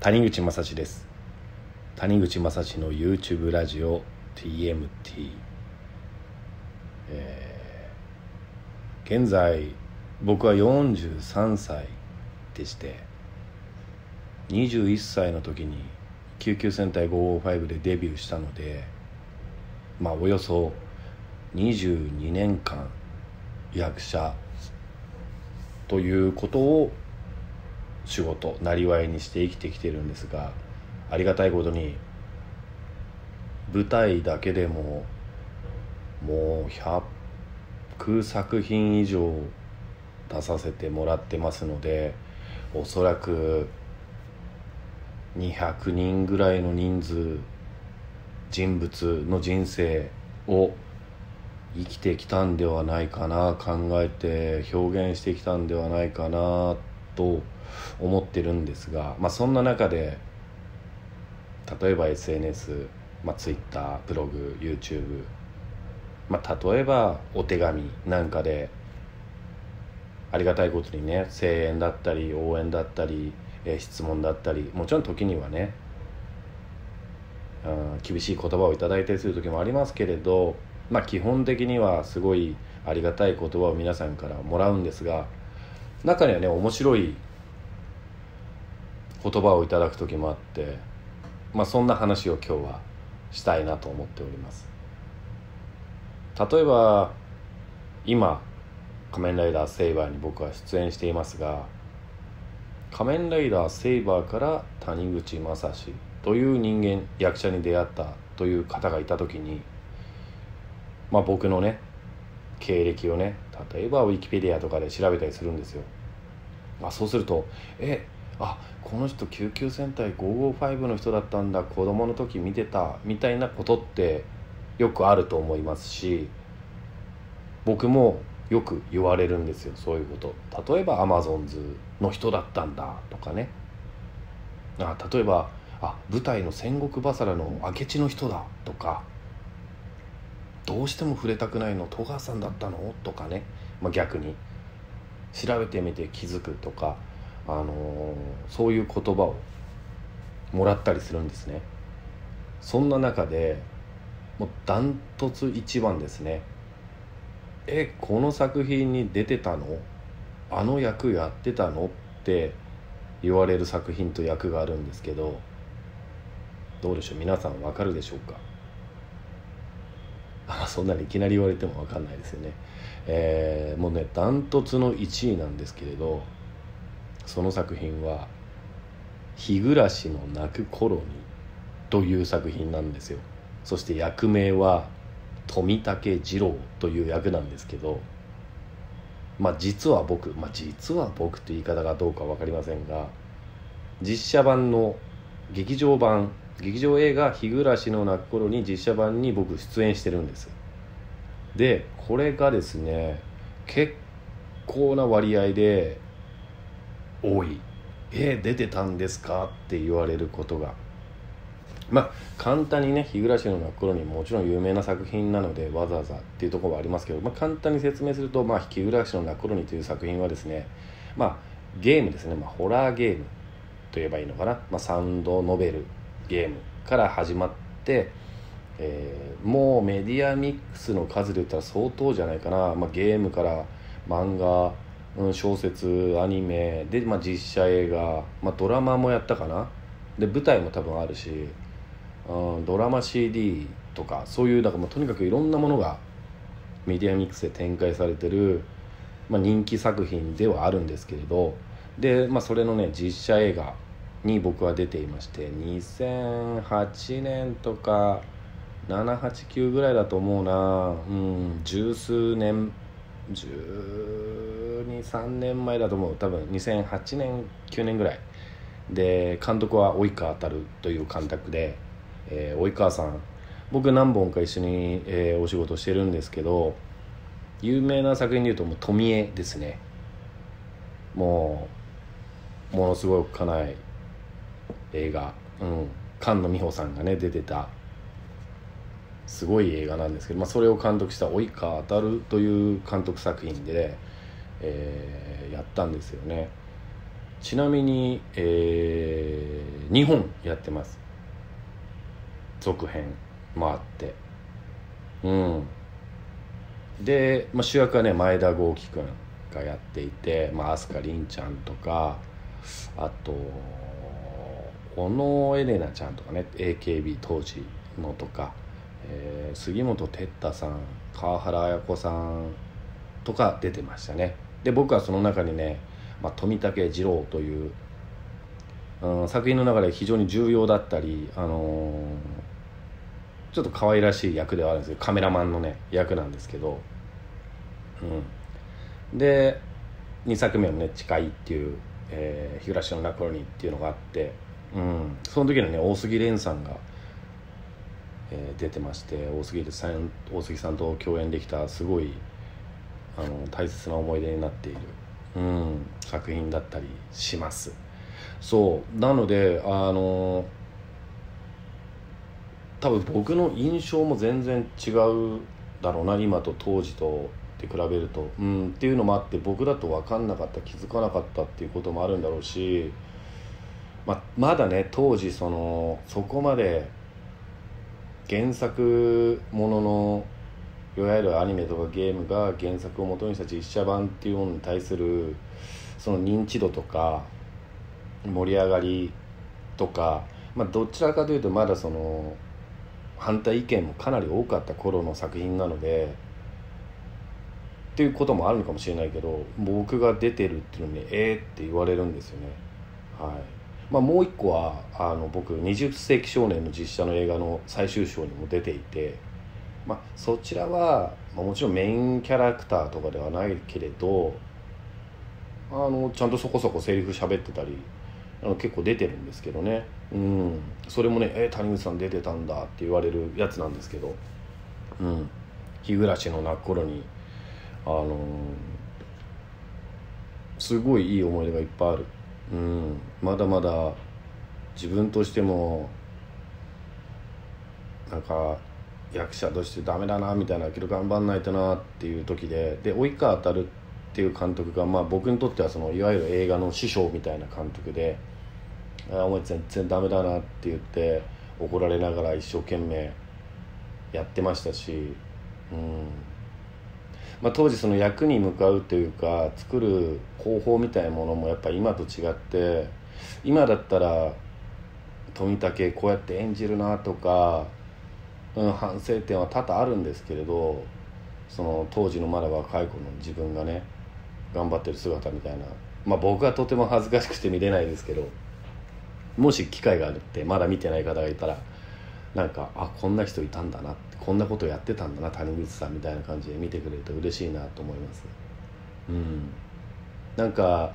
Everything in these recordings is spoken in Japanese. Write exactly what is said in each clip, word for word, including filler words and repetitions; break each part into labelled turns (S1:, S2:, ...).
S1: 谷口正史です。谷口正史の YouTube ラジオ ティーエムティー、えー、現在僕はよんじゅうさんさいでして、にじゅういっさいの時に救急戦隊ごーごーごでデビューしたので、まあおよそにじゅうにねんかん役者ということを仕事なりわいにして生きてきてるんですが、ありがたいことに舞台だけでももうひゃくさくひん以上出させてもらってますので、おそらくにひゃくにんぐらいの人数人物の人生を生きてきたんではないかな、考えて表現してきたんではないかなと思ってるんですが、まあ、そんな中で例えば エスエヌエス、まあ、Twitter、ブログ、YouTube、まあ、例えばお手紙なんかでありがたいことにね、声援だったり応援だったり、えー、質問だったり、もちろん時にはね、うん、厳しい言葉をいただいたりする時もありますけれど、まあ、基本的にはすごいありがたい言葉を皆さんからもらうんですが、中にはね面白い言葉をいただく時もあって、まあ、そんな話を今日はしたいなと思っております。例えば今仮面ライダーセイバーに僕は出演していますが、仮面ライダーセイバーから谷口正史という人間役者に出会ったという方がいた時に、まあ僕のね経歴をね、例えばウィキペディアとかで調べたりするんですよ。まあ、そうするとえあこの人救急戦隊ごーごーごの人だったんだ、子供の時見てたみたいなことってよくあると思いますし、僕もよく言われるんですよ、そういうこと。例えばアマゾンズの人だったんだとかね、あ例えばあ舞台の戦国バサラの明智の人だとか、どうしても触れたくないの戸川さんだったのとかね、まあ、逆に調べてみて気づくとか、あのー、そういう言葉をもらったりするんですね。そんな中でもうダントツ一番ですね。えこの作品に出てたの、あの役やってたのって言われる作品と役があるんですけど、どうでしょう、皆さんわかるでしょうか。あそんなにいきなり言われてもわかんないですよね。えー、もうねダントツのいちいなんですけれど、その作品は日暮の泣く頃にという作品なんですよ。そして役名は富竹次郎という役なんですけど、まあ実は僕、まあ実は僕という言い方がどうか分かりませんが、実写版の劇場版劇場映画日暮の泣く頃に実写版に僕出演してるんです。でこれがですね結構な割合で多い。え出てたんですかって言われることが、まあ簡単にね、日暮の泣く頃にもちろん有名な作品なのでわざわざっていうところはありますけど、まあ、簡単に説明すると、まあ、日暮の泣く頃にという作品はですね、まあゲームですね、まあ、ホラーゲームと言えばいいのかな、まあ、サウンドノベルゲームから始まって、えー、もうメディアミックスの数で言ったら相当じゃないかな、まあ、ゲームから漫画、うん、小説、アニメで、まあ、実写映画、まあ、ドラマもやったかな、で舞台も多分あるし、うん、ドラマ シーディー とかそういう、だからもうとにかくいろんなものがメディアミックスで展開されてる、まあ、人気作品ではあるんですけれど、で、まあ、それのね実写映画に僕は出ていまして、にせんはちねんとかなな、はち、きゅうぐらいだと思うな、うん、十数年じゅうに、さんねんまえだと思う、多分にせんはちねんきゅうねんぐらいで、監督は及川航という監督で、えー、及川さん僕何本か一緒に、えー、お仕事してるんですけど、有名な作品でいうともう富江ですね。もうものすごくかない映画、うん、菅野美穂さんがね出てたすごい映画なんですけど、まあ、それを監督した及川航という監督作品で、えー、やったんですよね。 ちなみに、えー、にほんやってます。続編もあって、うんで、まあ、主役はね前田豪輝くんがやっていて、まあ、飛鳥凛ちゃんとか、あと小野エレナちゃんとかね エーケービー 当時のとか、えー、杉本哲太さん、川原綾子さんとか出てましたね。で僕はその中にね、まあ、富武二郎という、うん、作品の中で非常に重要だったり、あのー、ちょっと可愛らしい役ではあるんですけど、カメラマンのね役なんですけど、うん、でにさくめのね誓いっていう、えー、日暮の泣く頃にっていうのがあって、うん、その時にね大杉蓮さんが、えー、出てまして、大杉さん大杉さんと共演できたすごいあの大切な思い出になっている、うん、作品だったりします。そうなのであの多分僕の印象も全然違うだろうな、今と当時とって比べると、うん、っていうのもあって、僕だと分かんなかった、気づかなかったっていうこともあるんだろうし、ま, まだね当時そのそこまで原作もののいわゆるアニメとかゲームが原作を元にした実写版っていうものに対するその認知度とか盛り上がりとか、まあ、どちらかというとまだその反対意見もかなり多かった頃の作品なのでっていうこともあるのかもしれないけど、僕が出てるっていうのにえーって言われるんですよね。はい。まあ、もう一個はあの僕にじゅっ世紀少年の実写の映画の最終章にも出ていて、まあ、そちらは、まあ、もちろんメインキャラクターとかではないけれど、あのちゃんとそこそこセリフ喋ってたりあの結構出てるんですけどね、うん、それもねえ谷口さん出てたんだって言われるやつなんですけど、うん、日暮らしの泣く頃にあのー、すごいいい思い出がいっぱいある、うん、まだまだ自分としてもなんか役者としてダメだなみたいな、けど頑張んないとなっていう時で、で及川航っていう監督が、まあ、僕にとってはそのいわゆる映画の師匠みたいな監督で、あお前全然ダメだなって言って怒られながら一生懸命やってましたし、うんまあ、当時その役に向かうというか作る方法みたいなものもやっぱ今と違って、今だったら富武こうやって演じるなとか、うん、反省点は多々あるんですけれど、その当時のまだ若い子の自分がね頑張ってる姿みたいな、まあ僕はとても恥ずかしくて見れないですけど、もし機会があるってまだ見てない方がいたら、なんかあこんな人いたんだなって、こんなことやってたんだな谷口さんみたいな感じで見てくれると嬉しいなと思います。うんなんか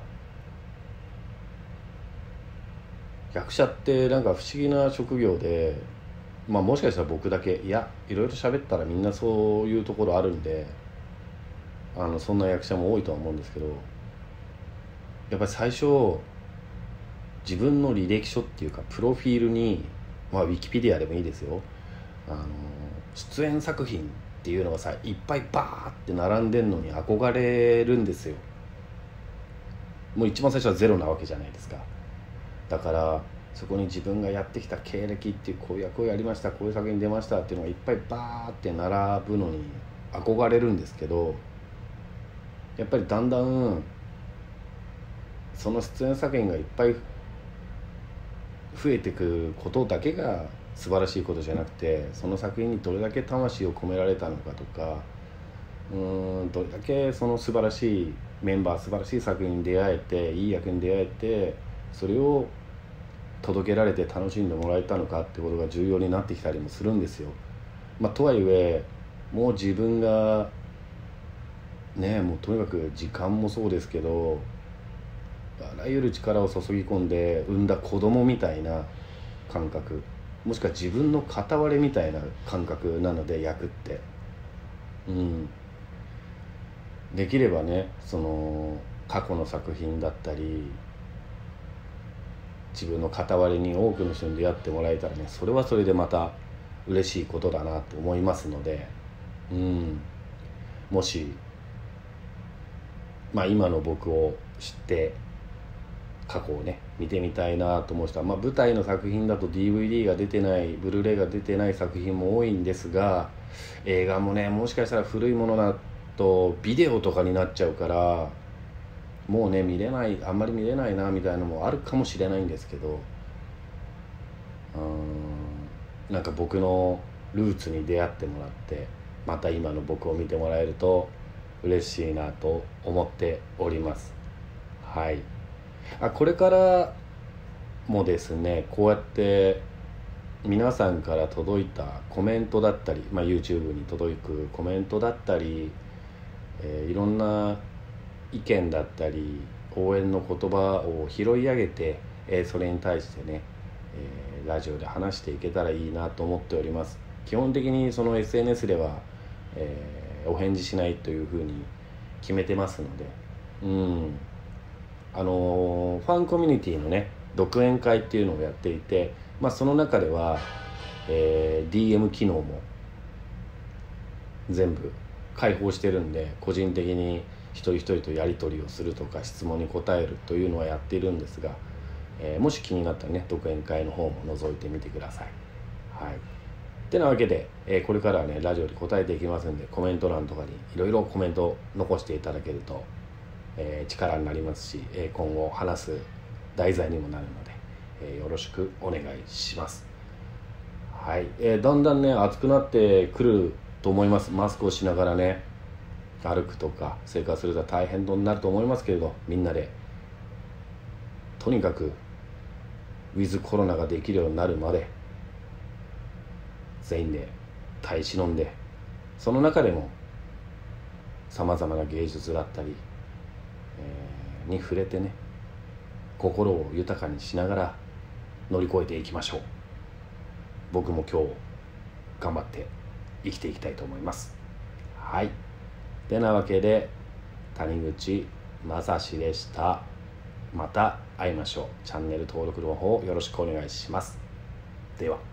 S1: 役者ってなんか不思議な職業で、まあもしかしたら僕だけ、いやいろいろ喋ったらみんなそういうところあるんで、あのそんな役者も多いとは思うんですけど、やっぱり最初自分の履歴書っていうかプロフィールに、まあウィキペディアでもいいですよ、あの出演作品っていうのがさいっぱいバーって並んでんのに憧れるんですよ。もう一番最初はゼロなわけじゃないですか。だからそこに自分がやってきた経歴っていう、こういう役をやりました、こういう作品に出ましたっていうのがいっぱいバーって並ぶのに憧れるんですけど、やっぱりだんだんその出演作品がいっぱい増えてくことだけが素晴らしいことじゃなくて、その作品にどれだけ魂を込められたのかとか、うーんどれだけその素晴らしいメンバー、素晴らしい作品に出会えて、いい役に出会えて、それを届けられて楽しんでもらえたのかってことが重要になってきたりもするんですよ。まあ、とはいえもう自分がねもうとにかく時間もそうですけど、あらゆる力を注ぎ込んで産んだ子供みたいな感覚、もしくは自分の片割れみたいな感覚なので、役って、うん、できればねその過去の作品だったり自分の片割れに多くの人に出会ってもらえたらね、それはそれでまた嬉しいことだなと思いますので、うん、もし、まあ、今の僕を知って過去をね見てみたいなと思う人は、まあ、舞台の作品だと ディーブイディー が出てないブルーレイが出てない作品も多いんですが、映画もねもしかしたら古いものだとビデオとかになっちゃうからもうね見れないあんまり見れないなみたいなのもあるかもしれないんですけど、うーんなんか僕のルーツに出会ってもらってまた今の僕を見てもらえると嬉しいなと思っております。はい。あこれからもですねこうやって皆さんから届いたコメントだったり、まあ、YouTube に届くコメントだったり、えー、いろんな意見だったり応援の言葉を拾い上げて、えー、それに対してね、えー、ラジオで話していけたらいいなと思っております。基本的にその エスエヌエス では、えー、お返事しないというふうに決めてますので、うんあのー、ファンコミュニティのね独演会っていうのをやっていて、まあ、その中では、えー、ディーエム 機能も全部開放してるんで個人的に一人一人とやり取りをするとか質問に答えるというのはやっているんですが、えー、もし気になったらね独演会の方も覗いてみてください。はいてなわけで、えー、これからはねラジオで答えていきますんでコメント欄とかにいろいろコメント残していただけると、えー、力になりますし、えー、今後話す題材にもなるので、えー、よろしくお願いします。はい、えー、だんだんね暑くなってくると思います。マスクをしながらね歩くとか生活すると大変になると思いますけれど、みんなでとにかくウィズコロナができるようになるまで全員で耐え忍んで、その中でもさまざまな芸術だったり、えー、に触れてね心を豊かにしながら乗り越えていきましょう。僕も今日頑張って生きていきたいと思います。はいてなわけで谷口正史でした。また会いましょう。チャンネル登録の方よろしくお願いします。では。